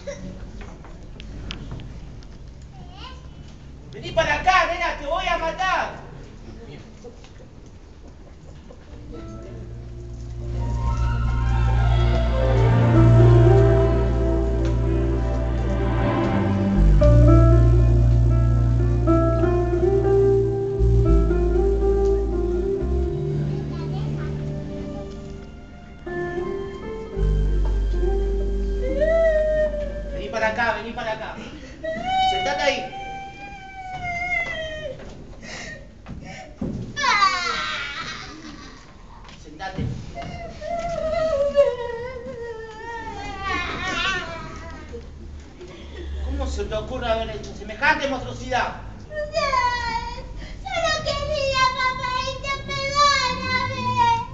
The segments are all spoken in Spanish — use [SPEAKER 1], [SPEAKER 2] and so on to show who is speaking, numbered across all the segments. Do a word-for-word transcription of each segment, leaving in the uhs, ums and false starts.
[SPEAKER 1] Vení para acá, nena, te voy a matar. Vení para acá, vení para acá. Sentate ahí. Sentate. ¿Cómo se te ocurre haber hecho semejante monstruosidad?
[SPEAKER 2] Solo quería, papaíto, perdóname.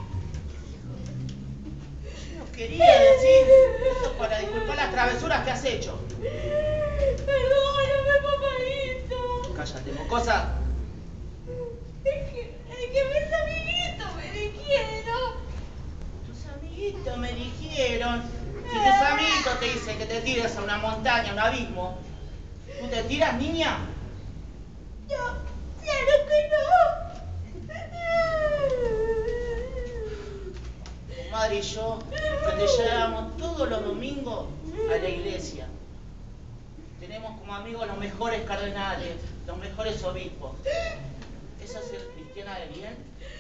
[SPEAKER 1] Yo no quería decir eso para disculpar las travesuras que has hecho.
[SPEAKER 2] Perdóname, papaíto.
[SPEAKER 1] Cállate, mocosa.
[SPEAKER 2] Es que, es que mis amiguitos me dijeron.
[SPEAKER 1] Tus amiguitos me dijeron. Si tus amiguitos te dicen que te tires a una montaña, a un abismo, ¿tú te tiras, niña?
[SPEAKER 2] No, claro que no.
[SPEAKER 1] Tu madre y yo, que te llevamos todos los domingos a la iglesia. Tenemos como amigos los mejores cardenales, los mejores obispos. ¿Esa es ser cristiana de bien?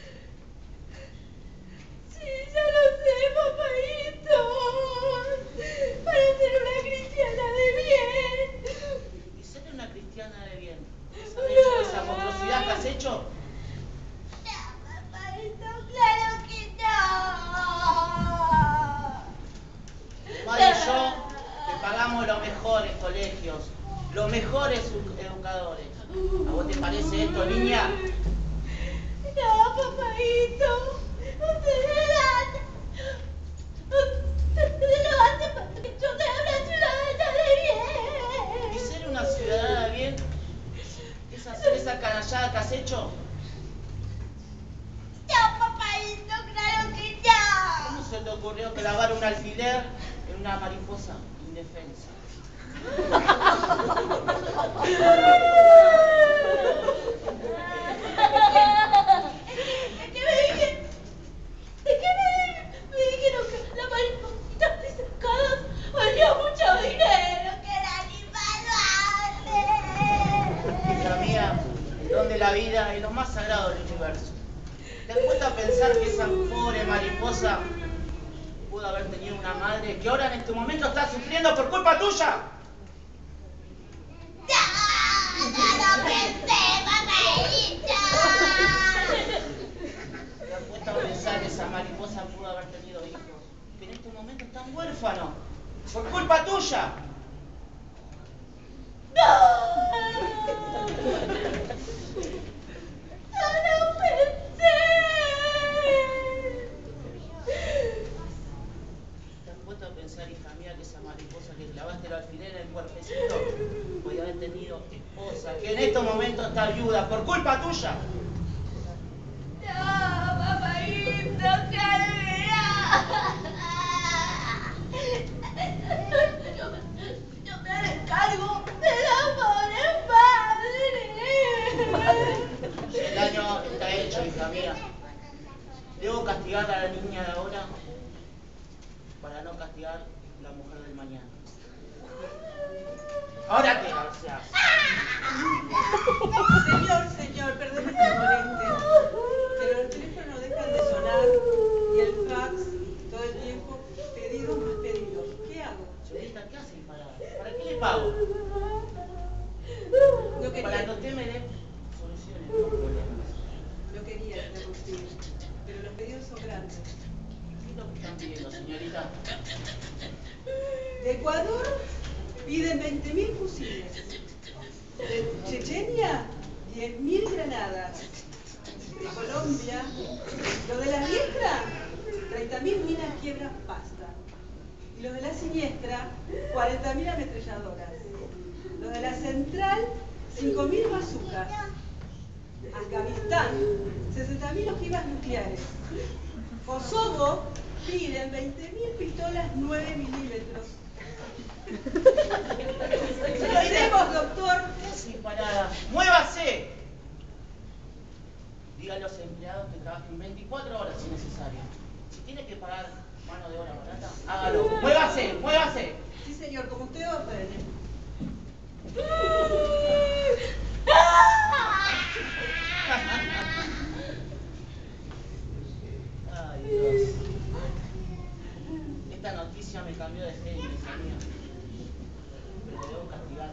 [SPEAKER 2] Sí, ya lo sé, papaíto. Para ser una cristiana de bien.
[SPEAKER 1] ¿Y ser una cristiana de bien? ¿Es haber hecho esa monstruosidad que has hecho?
[SPEAKER 2] No, papaíto, claro que no.
[SPEAKER 1] Tu madre y yo te pagamos los mejores colegios, los mejores educadores. ¿A vos te parece esto, niña?
[SPEAKER 2] No, papaíto. Ustedes lo hacen. Ustedes lo hacen porque yo sea una ciudadana de bien.
[SPEAKER 1] ¿Y ser una ciudadana de bien es hacer esa canallada que has hecho?
[SPEAKER 2] No, papaíto, claro que
[SPEAKER 1] ¿Cómo
[SPEAKER 2] no.
[SPEAKER 1] se te ocurrió clavar un alfiler en una mariposa indefensa?
[SPEAKER 2] Es que me dijeron, es que me, me dijeron que las maripositas pescadas valían mucho dinero, que eran invaluables.
[SPEAKER 1] Hija mía, el don de la vida es lo más sagrado del universo. ¿Te has puesto a pensar que esa pobre mariposa pudo haber tenido una madre que ahora en este momento está sufriendo por culpa tuya?
[SPEAKER 2] No, no lo pensé, papaíto.
[SPEAKER 1] ¿Te has puesto a pensar que esa mariposa pudo haber tenido hijos que en este momento están huérfanos por culpa tuya?
[SPEAKER 2] No, no lo pensé.
[SPEAKER 1] ¿Te has puesto a pensar, hija mía, que esa mariposa que clavaste el alfiler en el cuerpecito podía haber tenido esposa, que en estos momentos está viuda por culpa tuya?
[SPEAKER 2] No, papaíto, claro que no. Yo me, yo me haré cargo de la pobre madre.
[SPEAKER 1] El daño está hecho, hija mía. Debo castigar a la niña de ahora para no castigar a la mujer del mañana. Ahora te garceas.
[SPEAKER 3] Señor, señor, perdone que moleste, pero los teléfonos no dejan de sonar y el fax todo el tiempo, pedidos más pedidos. ¿Qué hago?
[SPEAKER 1] Señorita, ¿qué hace parada? ¿Para qué le pago?
[SPEAKER 3] No
[SPEAKER 1] Para que
[SPEAKER 3] quería,
[SPEAKER 1] usted me dé soluciones, no problemas.
[SPEAKER 3] no quería interrumpir, pero los pedidos son grandes.
[SPEAKER 1] ¿Qué es lo que están pidiendo, señorita?
[SPEAKER 3] De Ecuador piden veinte mil fusiles. De Chechenia, diez mil granadas. De Colombia, lo de la diestra, treinta mil minas quiebras pasta. Y los de la siniestra, cuarenta mil ametralladoras. Los de la central, cinco mil bazucas. Afganistán, sesenta mil ojivas nucleares. Kosovo piden veinte mil pistolas nueve milímetros.
[SPEAKER 1] cambió de genio, hija mía. Pero debo castigar.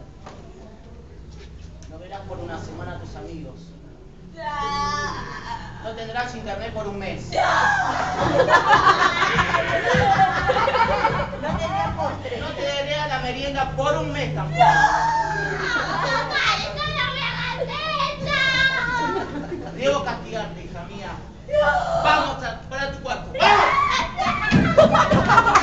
[SPEAKER 1] No verás por una semana a tus amigos. No tendrás internet por un mes.
[SPEAKER 3] No tenía postre.
[SPEAKER 1] No te daré la merienda por un mes tampoco. Debo castigarte, hija mía. Vamos a, para tu cuarto. ¡Vamos!